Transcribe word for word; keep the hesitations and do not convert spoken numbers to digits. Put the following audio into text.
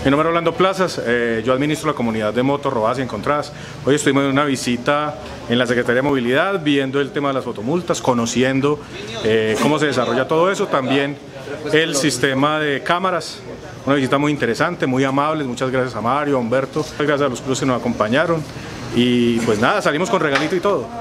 Mi nombre es Orlando Plazas, eh, yo administro la comunidad de motos robadas y encontradas. Hoy estuvimos en una visita en la Secretaría de Movilidad, viendo el tema de las fotomultas, conociendo eh, cómo se desarrolla todo eso, también el sistema de cámaras. Una visita muy interesante, muy amable, muchas gracias a Mario, a Humberto, gracias a los clubes que nos acompañaron y pues nada, salimos con regalito y todo.